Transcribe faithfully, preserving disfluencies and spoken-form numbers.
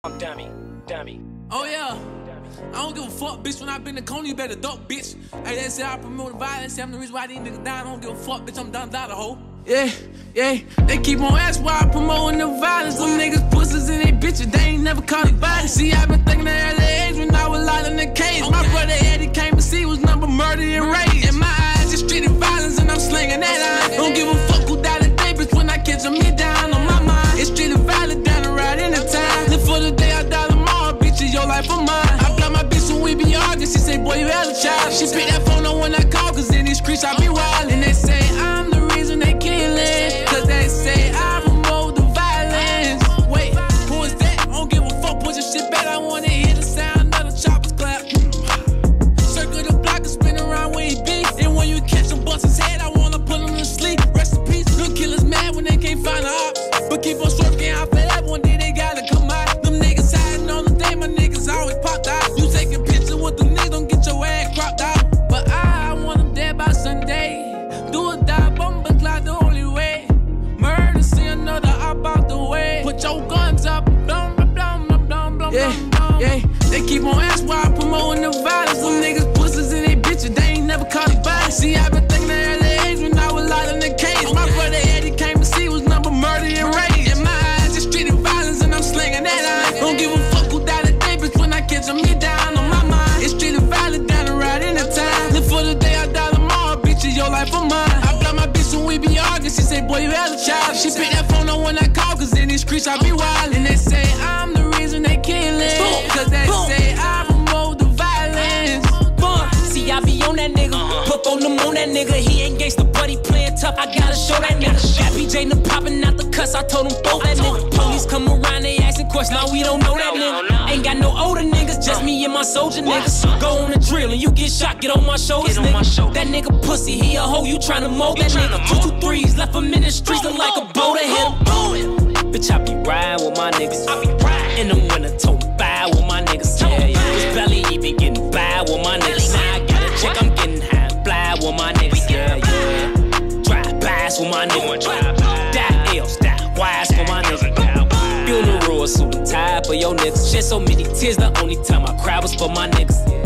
Dummy, dummy. Oh yeah, I don't give a fuck, bitch. When I been to Coney, you better duck, bitch. Hey, they say I promote violence. Say I'm the reason why these niggas die. I don't give a fuck, bitch. I'm done without a hoe. Yeah, yeah. They keep on asking why I promoting the violence. Them niggas pussies and they bitches. They ain't never caught it body. See, I been thinking at early age when I was locked in the cage. Okay. My brother Eddie came to see was number murder and rage. In my eyes, it's street violence and I'm slinging that eye. Don't give a fuck who died today, bitch. When I catch them, me down on my mind. It's street violence down the ride in the time. Live for the day I die tomorrow, bitch. It's your life or mine. I block my bitch when we be arguing. She say, boy, you hella child. She pick that phone up when I call, cause in these streets I be wild. And they say I'm the reason they killing, cause they say I promote the violence. Wait, who is that? I don't give a fuck, push your shit back. I wanna hear the sound of the choppers clap. Circle the block and spin around where he be. And when you catch him, bust his head, I wanna put him to sleep. Rest in peace, them killers mad when they can't find the ops. But keep on stroking out forever, one day they gotta come out. Them niggas hiding on the day, my niggas always popped out. You taking pictures with the niggas, don't get your ass cropped out. But I want them dead by Sunday. Do or die, bomba clock the only way. Murder, see another up out the way. Put your guns up, blum, blum, blum, blum, blum, blum. Yeah, yeah. They keep on asking why I promoting the violence. Them niggas pussies and they bitches, they ain't never caught it body. See, I been thinking at early age when I was locked in the cage. My brother Eddie came to see was number murder and rage. In my eyes, it's street violence and I'm slinging that eye. Don't give a fuck who died today, bitch. When I catch them, me down on my mind. It's street violence down the ride in the time. Live for the day I die tomorrow, bitch. It's your life or mine. I block my bitch when we be arguing. She say, boy, you hella child. She pick that phone up when I call, cause in these streets I be wild. And they say I'm the reason they killing, cause they say I promote the violence. See, I be on that nigga. Put on them on that nigga. He ain't gangsta, but he playin' tough. I gotta show that nigga. Got B J them poppin' out the cuss. I told him throw that nigga. Police come around, they asking questions. Now we don't know that nigga. Ain't got no older niggas, just me and my soldier niggas. Go on the drill and you get shot, get on my shoulders, nigga. That nigga pussy, he a hoe, you tryna mold that nigga. Two, two, threes, left him in the streets, look like a bow to him. Bitch, I be riding with my niggas. I be riding in the winter, toting by with my niggas. Yeah, yeah. Bitch, barely even getting by with my niggas. Now I got a check, I'm getting high, fly with my niggas. Yeah, yeah. Drive bys with my niggas. Die L's, die Y's for my niggas. Funeral, suit and tie for your niggas. Shed so many tears, the only time I cry was for my niggas.